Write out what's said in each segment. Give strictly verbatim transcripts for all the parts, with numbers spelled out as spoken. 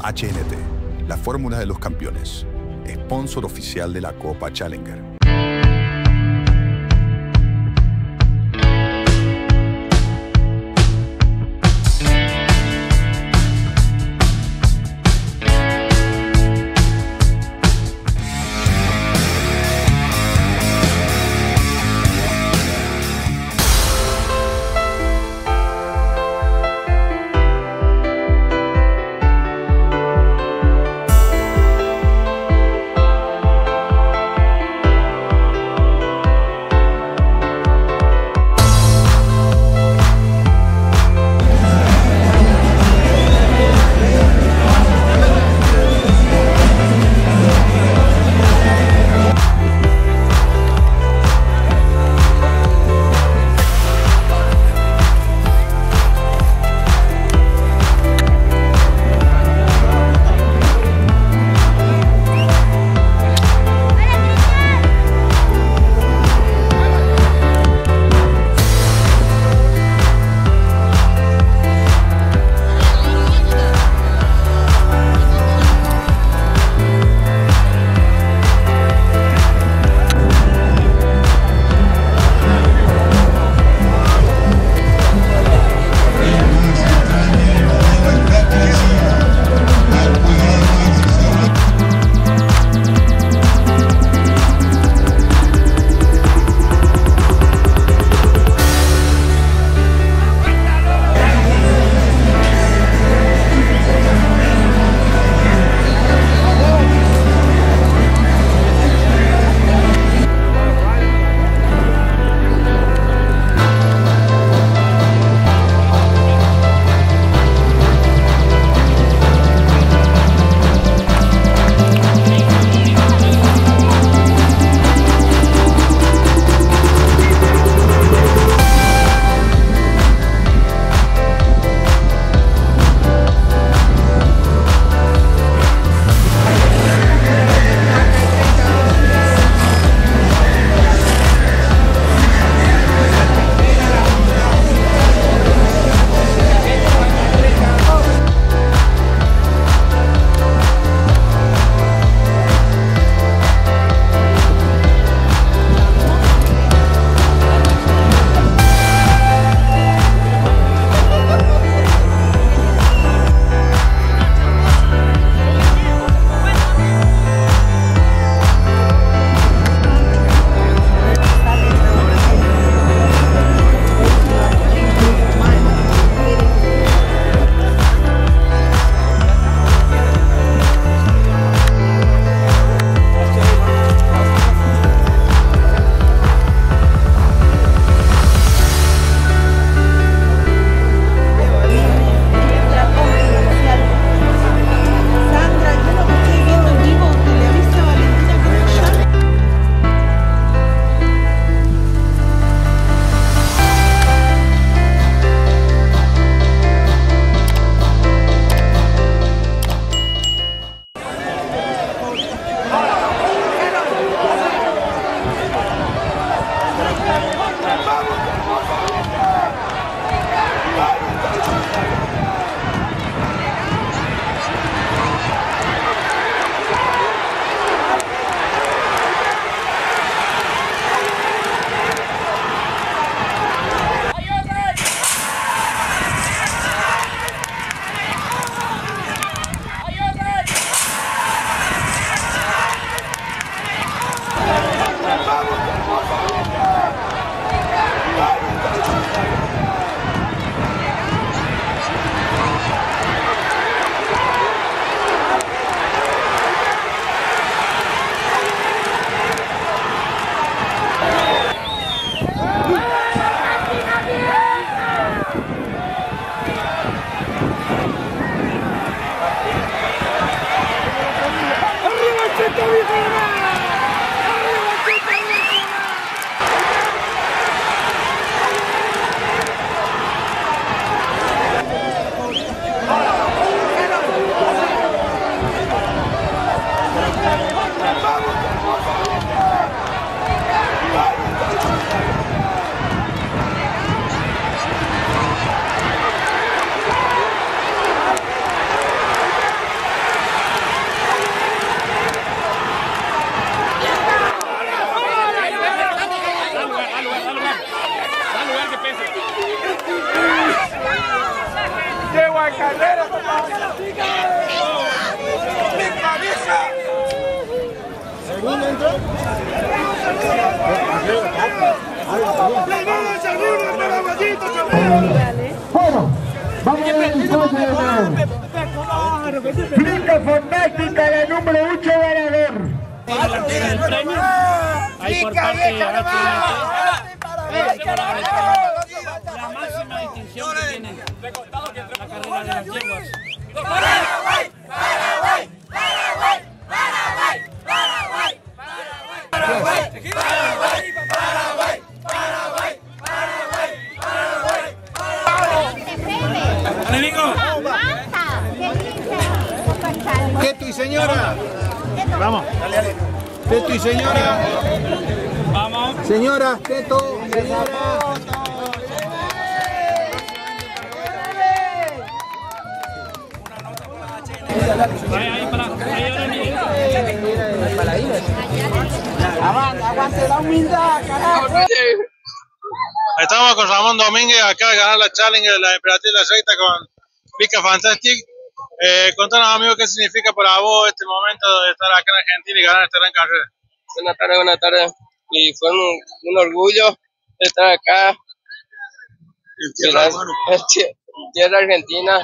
H N T, la fórmula de los campeones, sponsor oficial de la Copa Challenger. Flica fantástica, la número ocho ganador. El premio, ahí por parte de la máxima distinción que tiene la carrera de las yeguas. ¡Paraguay! ¡Paraguay! ¡Paraguay! ¡Paraguay! ¡Paraguay! ¡Paraguay! ¡Paraguay! ¡Paraguay! ¡Paraguay! ¡Paraguay! ¡Paraguay! Nico! Teto y señora. Vamos. Teto y señora. Vamos. Señora, Teto, señora. Ahí, ahí, para. Ahí, ahora Miguel. Aguante la humildad, carajo. Estamos con Ramón Domínguez, acaba de ganar la Challenger de la Emperatriz de la Recta con Flica Fantastic. Eh, contanos, amigo, qué significa para vos este momento de estar acá en Argentina y ganar esta gran carrera. Buenas tardes, buenas tardes. Y fue un, un orgullo estar acá en tierra, tierra argentina.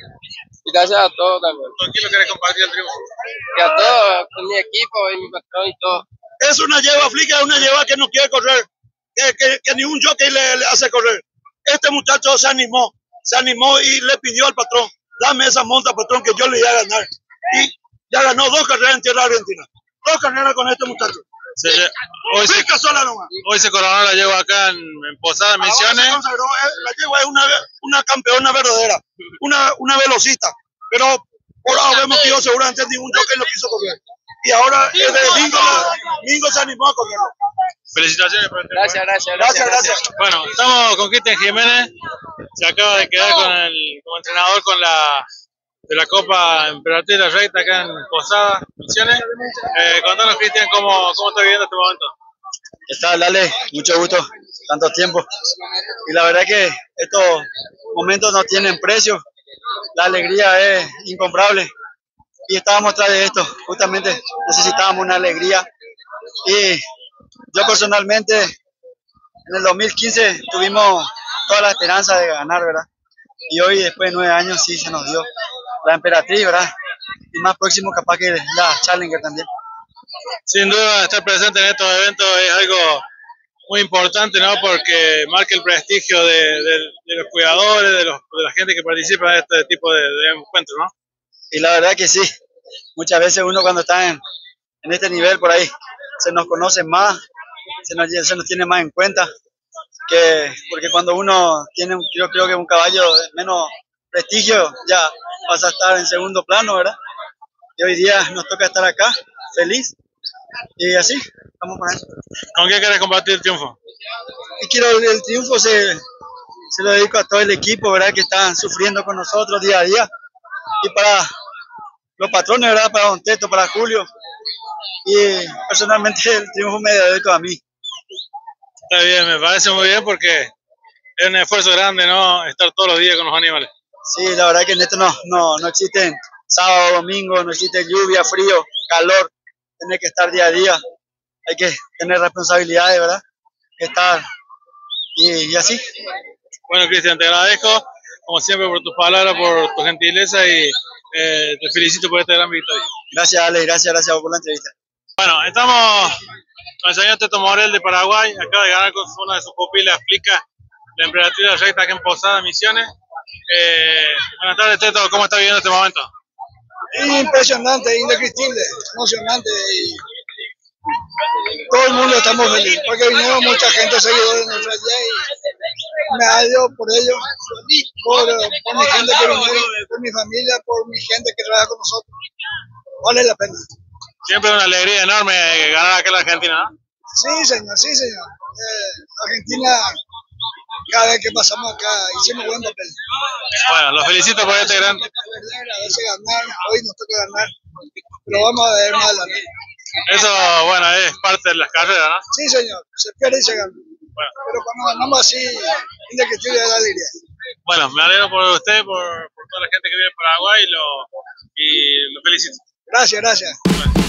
Y gracias a todos también. ¿Con quién lo querés compartir el triunfo? Y a todos, con mi equipo y mi patrón y todo. Es una yegua Flica, es una yegua que no quiere correr, que, que, que ni un jockey le, le hace correr. Este muchacho se animó, se animó y le pidió al patrón, dame esa monta, patrón, que yo le iba a ganar. Y ya ganó dos carreras en tierra argentina. Dos carreras con este muchacho. Se, hoy, se, sola nomás. Hoy se coronó la yegua acá en, en Posada, Misiones. Se consagró, la yegua es una, una campeona verdadera, una, una velocista. Pero por ahora vemos que yo seguramente ningún jockey lo quiso correr. Y ahora es de Mingo, Mingo se animó a correrlo. Felicitaciones por el tiempo. Gracias, gracias, Gracias, gracias. gracias. Bueno, estamos con Cristian Jiménez. Se acaba de quedar con el, como entrenador con la de la Copa Emperatriz de la Recta acá en Posada, Misiones. Eh, contanos, Cristian, cómo, cómo está viviendo este momento. ¿Qué tal, Dale? Mucho gusto, tanto tiempo. Y la verdad que estos momentos no tienen precio. La alegría es incomparable. Y estábamos tras de esto. Justamente necesitábamos una alegría. Y yo personalmente, en el dos mil quince tuvimos toda la esperanza de ganar, ¿verdad? Y hoy, después de nueve años, sí se nos dio la Emperatriz, ¿verdad? Y más próximo capaz que la Challenger también. Sin duda, estar presente en estos eventos es algo muy importante, ¿no? Porque marca el prestigio de, de, de los cuidadores, de, los, de la gente que participa en este tipo de, de encuentros, ¿no? Y la verdad que sí, muchas veces uno cuando está en, en este nivel por ahí, se nos conoce más, se nos, se nos tiene más en cuenta, que porque cuando uno tiene, yo creo que un caballo de menos prestigio, ya pasa a estar en segundo plano, ¿verdad? Y hoy día nos toca estar acá, feliz, y así, vamos con eso. ¿Con qué quieres compartir el triunfo? Y quiero el, el triunfo se, se lo dedico a todo el equipo, ¿verdad? Que están sufriendo con nosotros día a día, y para los patrones, ¿verdad? Para Don Teto, para Julio, y personalmente el triunfo me dedico a mí. Está bien, me parece muy bien porque es un esfuerzo grande, ¿no? Estar todos los días con los animales. Sí, la verdad que en esto no, no, no existen sábado, domingo, no existe lluvia, frío, calor, tener que estar día a día, hay que tener responsabilidades, ¿verdad? Estar y, y así. Bueno, Cristian, te agradezco, como siempre, por tus palabras, por tu gentileza y eh, te felicito por esta gran victoria. Gracias, Ale, gracias, gracias por la entrevista. Bueno, estamos con el señor Teto Morel de Paraguay, acaba de ganar con una de sus pupilas, Flica, la Emperatriz de la Recta acá en Posada, Misiones. Eh, buenas tardes, Teto, ¿cómo está viviendo este momento? Impresionante, indescriptible, emocionante y todo el mundo estamos felices porque vinieron mucha gente seguidores de nuestra idea y me hallo por ello, por, por mi gente que vinieron, por mi familia, por mi gente que trabaja con nosotros. Vale la pena. Siempre una alegría enorme ganar acá en la Argentina, ¿no? Sí, señor, sí, señor. Eh, Argentina, cada vez que pasamos acá, hicimos buen papel. Bueno, los felicito por este gran... A veces ganar, hoy nos toca ganar, pero vamos a ver más adelante. Eso, bueno, es parte de las carreras, ¿no? Sí, señor, se pierde y se gana. Bueno. Pero cuando ganamos así, indescriptible de la alegría. Bueno, me alegro por usted, por, por toda la gente que vive en Paraguay y lo, y lo felicito. Gracias, gracias. Bueno.